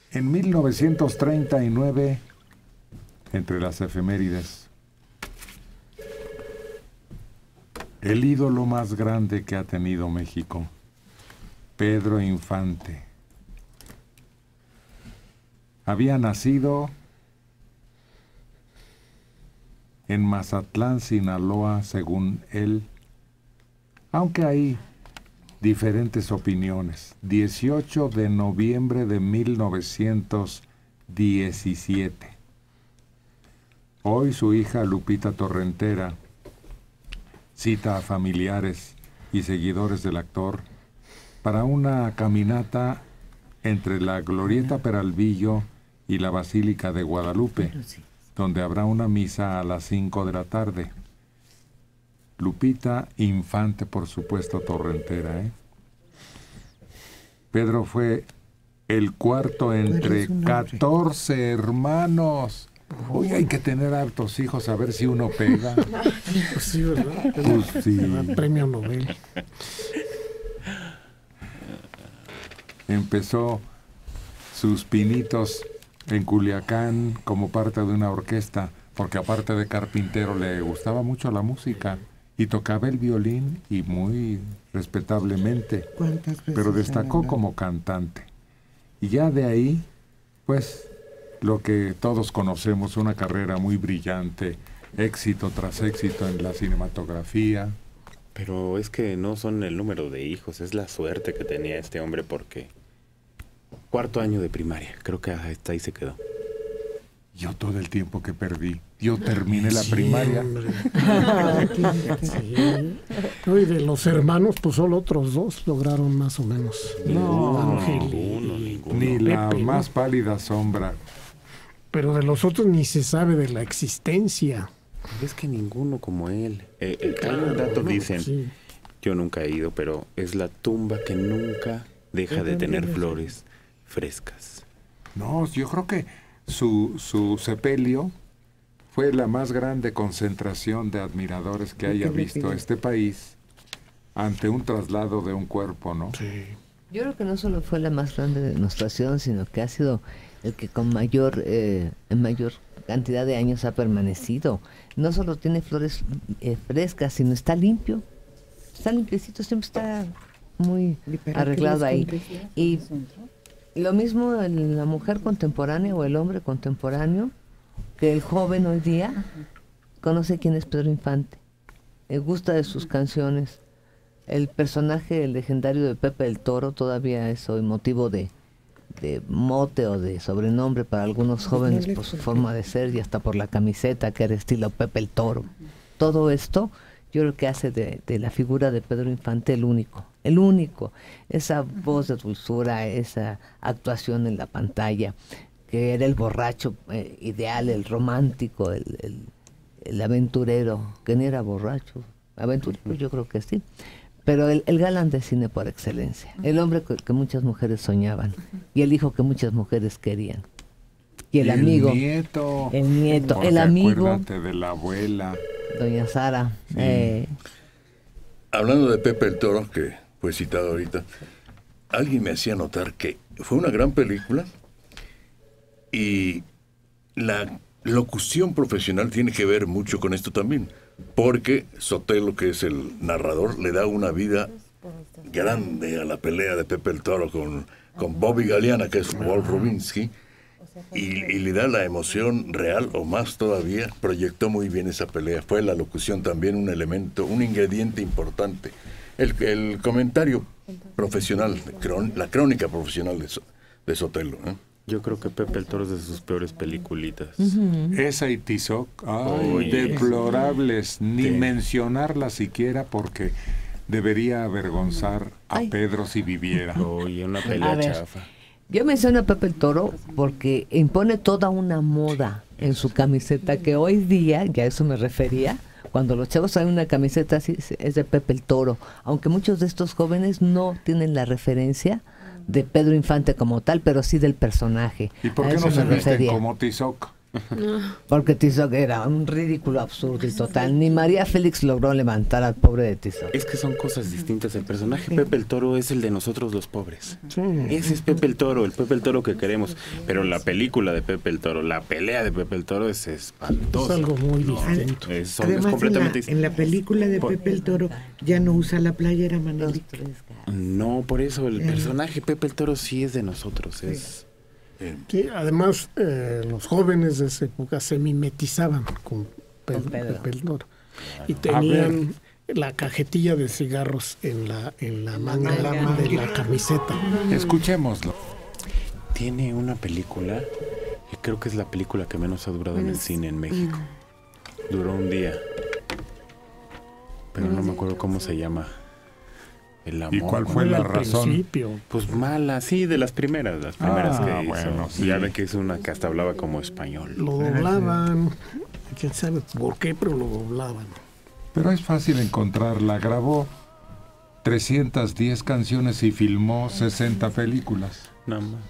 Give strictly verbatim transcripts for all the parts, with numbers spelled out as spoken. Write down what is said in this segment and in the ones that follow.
En mil novecientos treinta y nueve, entre las efemérides, el ídolo más grande que ha tenido México, Pedro Infante, había nacido en Mazatlán, Sinaloa, según él, aunque hay diferentes opiniones. dieciocho de noviembre de mil novecientos diecisiete. Hoy su hija Lupita Torrentera cita a familiares y seguidores del actor para una caminata entre la Glorieta Peralvillo y la Basílica de Guadalupe, donde habrá una misa a las cinco de la tarde. Lupita Infante, por supuesto, Torrentera, ¿eh? Pedro fue el cuarto entre catorce hermanos. Uy, hay que tener hartos hijos a ver si uno pega. Pues sí, ¿verdad? Pues sí. Premio Nobel. Empezó sus pinitos en Culiacán como parte de una orquesta, porque aparte de carpintero le gustaba mucho la música y tocaba el violín y muy respetablemente, pero destacó como cantante. Y ya de ahí, pues, lo que todos conocemos, una carrera muy brillante, éxito tras éxito en la cinematografía. Pero es que no son el número de hijos, es la suerte que tenía este hombre, porque cuarto año de primaria, creo que hasta ahí se quedó. Yo todo el tiempo que perdí, yo terminé la Sí, primaria. Sí. No, y de los hermanos, pues solo otros dos lograron más o menos. No, Ángel y- ninguno, ninguno. Ni la Pepe, ¿no? más pálida sombra. Pero de los otros ni se sabe de la existencia. Es que ninguno como él. Eh, eh, hay un dato, No, dicen, sí. yo nunca he ido, pero es la tumba que nunca deja de tener flores frescas. No, yo creo que su, su sepelio fue la más grande concentración de admiradores que haya visto este país ante un traslado de un cuerpo, ¿no? Sí. Yo creo que no solo fue la más grande demostración, sino que ha sido el que con mayor, eh, en mayor cantidad de años ha permanecido. No solo tiene flores eh, frescas, sino está limpio. Está limpiecito, siempre está muy arreglado ahí. Y lo mismo en la mujer contemporánea o el hombre contemporáneo, que el joven hoy día conoce quién es Pedro Infante, le gusta de sus canciones. El personaje el legendario de Pepe el Toro todavía es hoy motivo de, de mote o de sobrenombre para algunos jóvenes por su forma de ser y hasta por la camiseta que era estilo Pepe el Toro. Todo esto yo creo que hace de, de la figura de Pedro Infante el único, el único. Esa voz de dulzura, esa actuación en la pantalla, que era el borracho eh, ideal, el romántico, el, el, el aventurero, que ni era borracho, aventurero yo creo que sí. Pero el, el galán de cine por excelencia, el hombre que, que muchas mujeres soñaban y el hijo que muchas mujeres querían. Y el, Y amigo, el nieto, el nieto, porque el amigo, acuérdate de la abuela. doña Sara. Sí. Eh, Hablando de Pepe el Toro, que fue citado ahorita, alguien me hacía notar que fue una gran película y la locución profesional tiene que ver mucho con esto también, porque Sotelo, que es el narrador, le da una vida grande a la pelea de Pepe el Toro con, con Bobby Galeana, que es Wolf Rubinsky, y, y le da la emoción real, o más todavía. Proyectó muy bien esa pelea. Fue la locución también un elemento, un ingrediente importante. El, el comentario profesional, cron, la crónica profesional de, So- de Sotelo, ¿eh? Yo creo que Pepe el Toro es de sus peores peliculitas. Esa y Tizoc, ay, Oye. deplorables, ni Sí. mencionarla siquiera porque debería avergonzar a Ay. Pedro si viviera. Oye, una A pelea ver. chafa. yo menciono a Pepe el Toro porque impone toda una moda en su camiseta que hoy día, ya a eso me refería, cuando los chavos traen una camiseta así es de Pepe el Toro, aunque muchos de estos jóvenes no tienen la referencia de Pedro Infante como tal, pero sí del personaje. ¿Y por A qué eso no se me visten refería. como Tizoc? Porque Tizoc era un ridículo absurdo y total. Ni María Félix logró levantar al pobre de Tizoc. Es que son cosas distintas. El personaje Pepe el Toro es el de nosotros los pobres. Sí. Ese es Pepe el Toro, el Pepe el Toro que queremos. Pero la película de Pepe el Toro, la pelea de Pepe el Toro es espantosa. Es algo muy distinto. Es, son- Además, es en la, completamente distinto. en la película de Pepe el Toro ya no usa la playera, Maneli. No, por eso el personaje Pepe el Toro sí es de nosotros. Es... Sí, además, eh, los jóvenes de esa época se mimetizaban con Pedro, Con Pedro. Pepe el Toro. Y tenían la cajetilla de cigarros en la, en la manga de la camiseta. Escuchémoslo. Tiene una película, que creo que es la película que menos ha durado en el cine en México. Duró un día. Pero no me acuerdo cómo se llama. El amor. ¿Y cuál fue Muy la al razón? principio. Pues mala, sí, de las primeras, las primeras Ah, que hizo. bueno, sí. Ya ve que es una que hasta hablaba como español. Lo doblaban, quién sabe por qué, pero lo doblaban. Pero es fácil encontrarla. Grabó trescientas diez canciones y filmó sesenta películas. Nada más.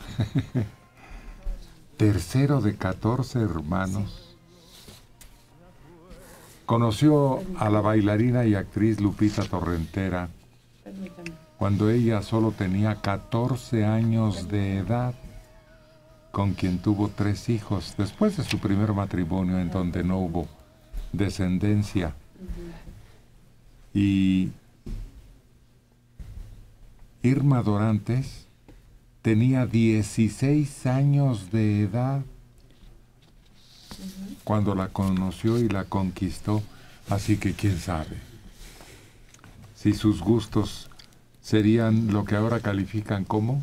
Tercero de catorce hermanos. Conoció a la bailarina y actriz Lupita Torrentera cuando ella solo tenía catorce años de edad, con quien tuvo tres hijos, después de su primer matrimonio en donde no hubo descendencia. Y Irma Dorantes tenía dieciséis años de edad cuando la conoció y la conquistó, así que quién sabe si sus gustos serían lo que ahora califican como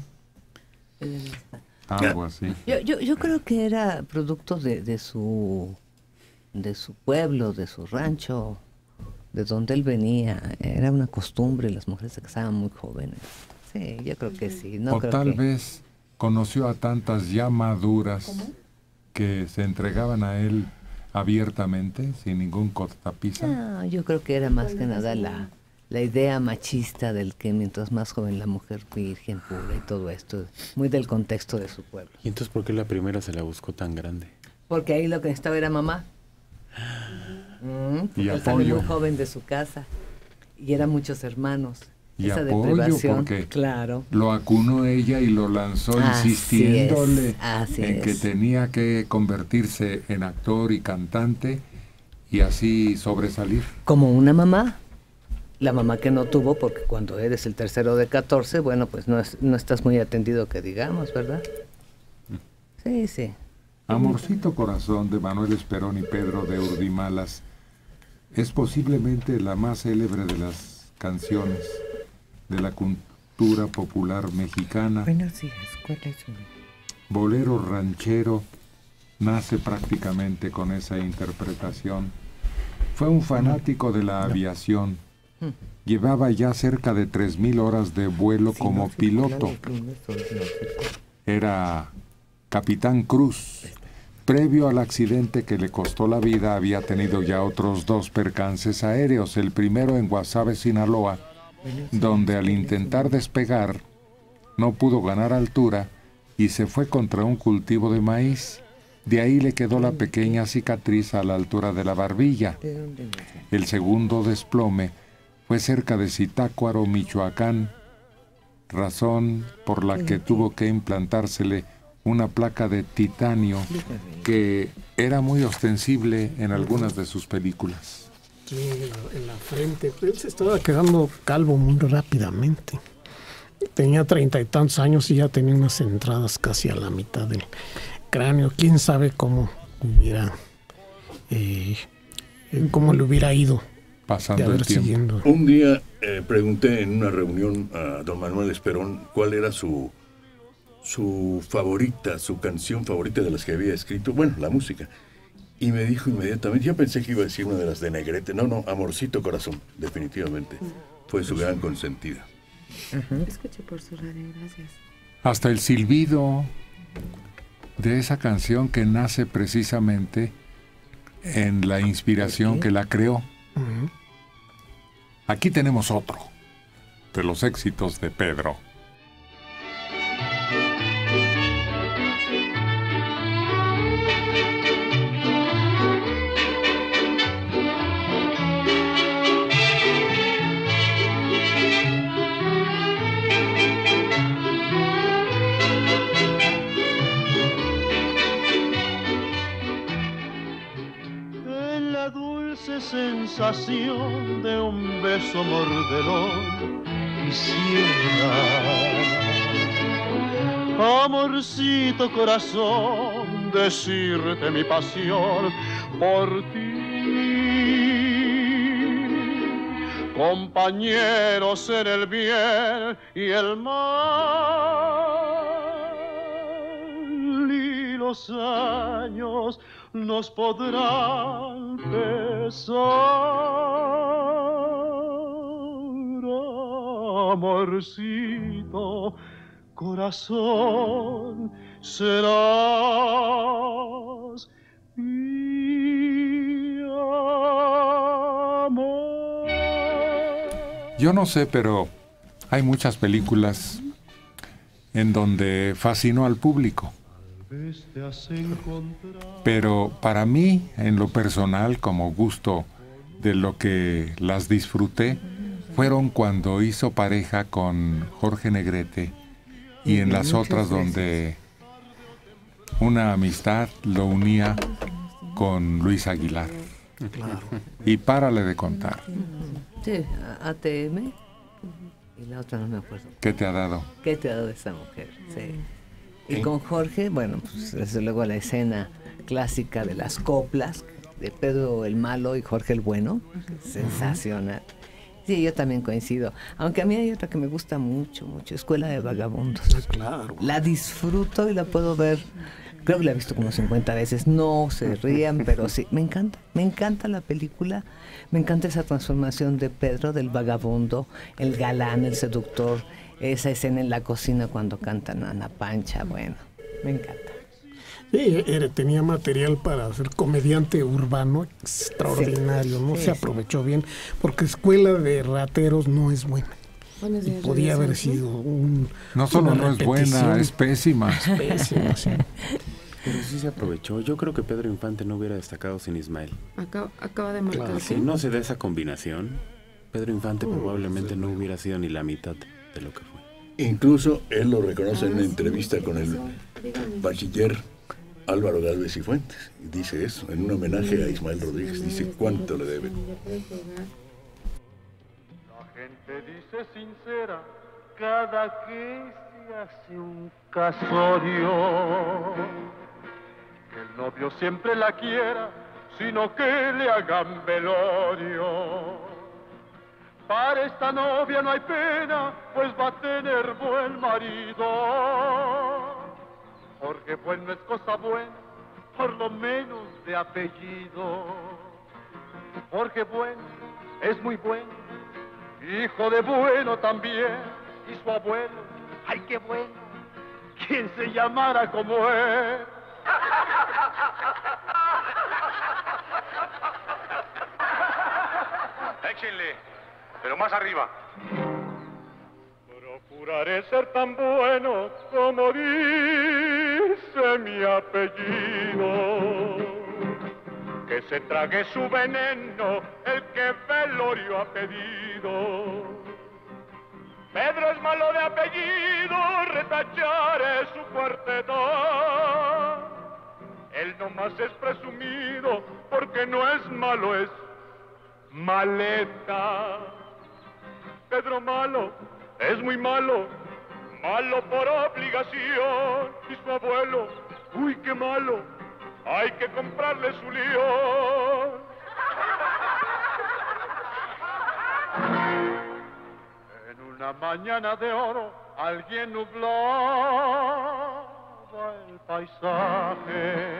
algo así. Yo, yo, yo creo que era producto de, de su de su pueblo, de su rancho, de donde él venía. Era una costumbre, las mujeres se casaban muy jóvenes. Sí, yo creo que sí. No o creo tal que... vez conoció a tantas ya maduras que se entregaban a él abiertamente, sin ningún cortapisa. No, yo creo que era más que nada la, la idea machista del que mientras más joven la mujer virgen, pura y todo esto, muy del contexto de su pueblo. ¿Y entonces por qué la primera se la buscó tan grande? Porque ahí lo que necesitaba era mamá. Mm, porque Y él sale apoyo. muy joven de su casa y eran muchos hermanos. Y Esa apoyo, deprivación, porque claro. lo acunó ella y lo lanzó Así insistiéndole es, así en que es. tenía que convertirse en actor y cantante y así sobresalir. Como una mamá, la mamá que no tuvo, porque cuando eres el tercero de catorce, bueno, pues no, es, no estás muy atendido que digamos, ¿verdad? Sí, sí. Amorcito Corazón de Manuel Esperón y Pedro de Urdimalas es posiblemente la más célebre de las canciones de la cultura popular mexicana. Buenos días, ¿cuál es su nombre? Bolero ranchero nace prácticamente con esa interpretación. Fue un fanático de la aviación. Llevaba ya cerca de tres mil horas de vuelo como piloto. Era Capitán Cruz. Previo al accidente que le costó la vida, había tenido ya otros dos percances aéreos. El primero en Guasave, Sinaloa, donde al intentar despegar no pudo ganar altura y se fue contra un cultivo de maíz. De ahí le quedó la pequeña cicatriz a la altura de la barbilla. El segundo desplome fue cerca de Zitácuaro, Michoacán, razón por la que tuvo que implantársele una placa de titanio que era muy ostensible en algunas de sus películas. Sí, en la, en la frente. Él se estaba quedando calvo muy rápidamente. Tenía treinta y tantos años y ya tenía unas entradas casi a la mitad del cráneo. Quién sabe cómo hubiera, eh, eh, cómo le hubiera ido de Pasando el haber tiempo. siguiendo. Un día eh, pregunté en una reunión a don Manuel Esperón cuál era su, su favorita, su canción favorita de las que había escrito, bueno, la música. Y me dijo inmediatamente, yo pensé que iba a decir una de las de Negrete. No, no, Amorcito Corazón, definitivamente. Fue su gran consentida. Escuche por su radio, gracias. Hasta el silbido de esa canción que nace precisamente en la inspiración que la creó. Ujú. Aquí tenemos otro de los éxitos de Pedro. sensación de un beso mordelón quisiera. Amorcito corazón, decirte mi pasión por ti. Compañeros en el bien y el mal, y los años nos podrán pesar. Amorcito corazón, serás mi amor. Yo no sé, pero hay muchas películas en donde fascinó al público. Pero para mí, en lo personal, como gusto de lo que las disfruté, fueron cuando hizo pareja con Jorge Negrete y en las otras donde una amistad lo unía con Luis Aguilar. Claro. Y párale de contar. Sí, A T M y la otra no me acuerdo. ¿Qué te ha dado? ¿Qué te ha dado esa mujer? Sí. Y con Jorge, bueno, pues desde luego la escena clásica de las coplas de Pedro el Malo y Jorge el Bueno, sensacional. Sí, yo también coincido. Aunque a mí hay otra que me gusta mucho, mucho, Escuela de Vagabundos. Claro. La disfruto y la puedo ver, creo que la he visto como cincuenta veces. No se rían, pero sí, me encanta, me encanta la película. Me encanta esa transformación de Pedro, del vagabundo, el galán, el seductor, esa escena en la cocina cuando cantan Ana Pancha, bueno, me encanta. Sí, era, tenía material para ser comediante urbano extraordinario, sí, no sí, se aprovechó sí. bien, porque Escuela de Rateros no es buena. Y podía haber sido un... No solo no es buena, es pésima. Es pésima, sí. Pero sí se aprovechó. Yo creo que Pedro Infante no hubiera destacado sin Ismael. Acaba, acaba de marcar. Claro, si no se da esa combinación, Pedro Infante uh, probablemente sí. no hubiera sido ni la mitad de lo que fue. Incluso él lo reconoce ah, en una entrevista con el bachiller Álvaro Gálvez y Fuentes. Y dice eso, en un homenaje a Ismael Rodríguez. Dice cuánto le deben. La gente dice sincera cada que se hace un casorio, que el novio siempre la quiera, sino que le hagan velorio. Para esta novia no hay pena, pues va a tener buen marido. Porque bueno es cosa buena, por lo menos de apellido. Porque bueno es muy bueno, hijo de bueno también, y su abuelo, ay qué bueno, quien se llamara como él. Échenle, pero más arriba. Procuraré ser tan bueno como dice mi apellido, que se trague su veneno el que velorio ha pedido. Pedro es malo de apellido, retacharé su cuarteta. Él nomás es presumido porque no es malo, es maleta. Pedro malo es muy malo, malo por obligación. Y su abuelo, uy qué malo, hay que comprarle su león. En una mañana de oro alguien nublaba el paisaje.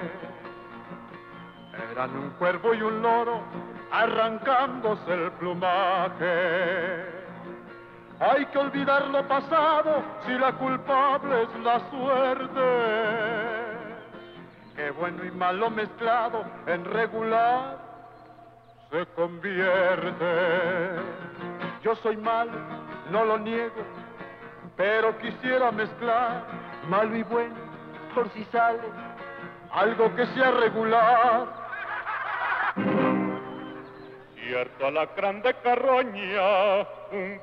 Eran un cuervo y un loro arrancándose el plumaje. Hay que olvidar lo pasado si la culpable es la suerte. Que bueno y malo mezclado en regular se convierte. Yo soy malo, no lo niego, pero quisiera mezclar malo y bueno por si sale algo que sea regular. Cierto alacrán de carroña, un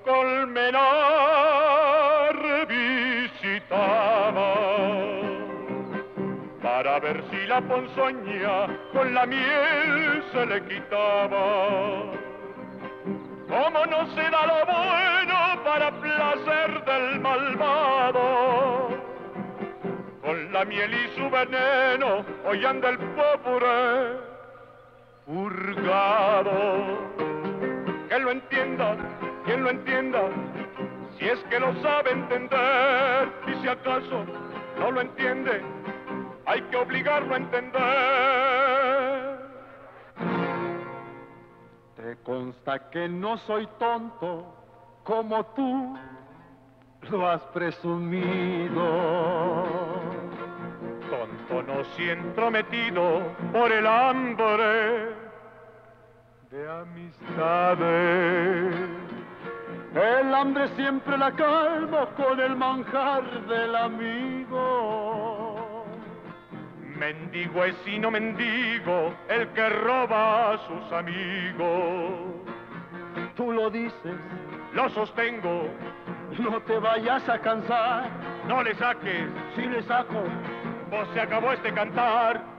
colmenar visitaba para para ver si la ponzoña con la miel se le quitaba. Como no se da lo bueno para placer del malvado, con la miel y su veneno hoy anda el pobre purgado. Que lo entienda, quien lo entienda, si es que lo sabe entender, y si acaso no lo entiende, hay que obligarlo a entender. Te consta que no soy tonto como tú lo has presumido. Tonto no si entrometido por el hambre de amistades. El hambre siempre la calmo con el manjar del amigo. Mendigo es y no mendigo el que roba a sus amigos. Tú lo dices, lo sostengo, no te vayas a cansar. No le saques, si le saco, pues se acabó este cantar.